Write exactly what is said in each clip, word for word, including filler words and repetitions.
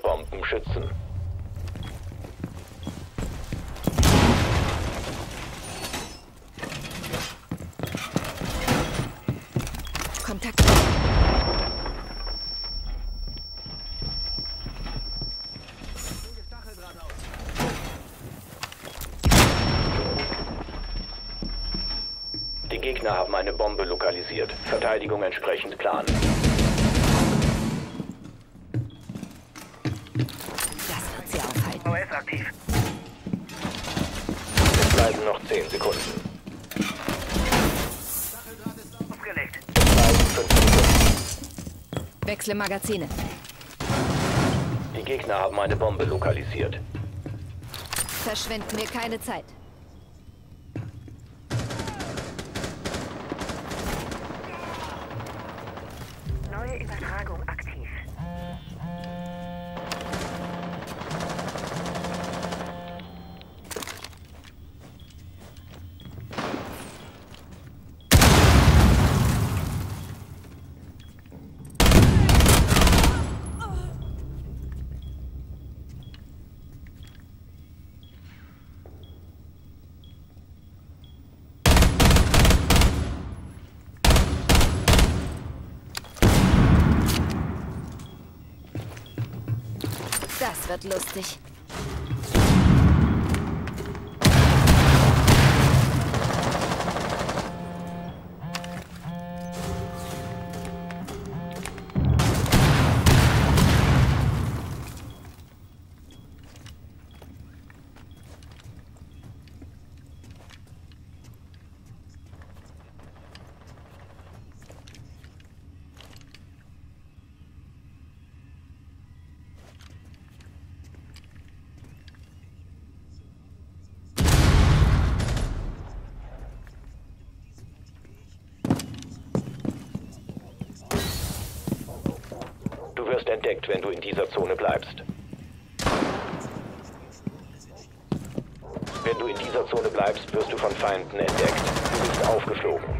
Bomben schützen. Kontakt. Die Gegner haben eine Bombe lokalisiert. Verteidigung entsprechend planen. Das wird sie aufhalten. O S aktiv. Es bleiben noch zehn Sekunden. Aufgelegt. Es bleiben fünf Sekunden. Wechsle Magazine. Die Gegner haben eine Bombe lokalisiert. Verschwenden wir keine Zeit. Neue Übertragung aktiv. Das wird lustig. Du wirst entdeckt, wenn du in dieser Zone bleibst. Wenn du in dieser Zone bleibst, wirst du von Feinden entdeckt. Du bist aufgeflogen.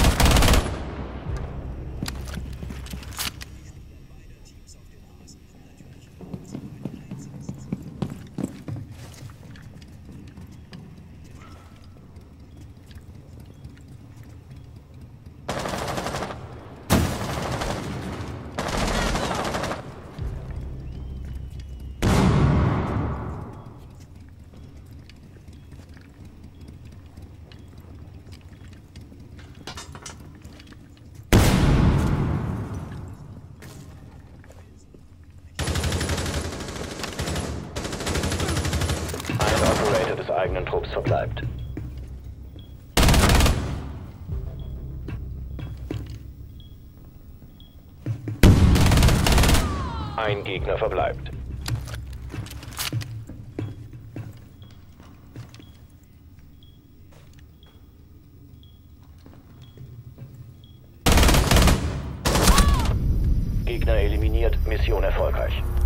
Ein Operator des eigenen Trupps verbleibt. Ein Gegner verbleibt. Gegner eliminiert, Mission erfolgreich.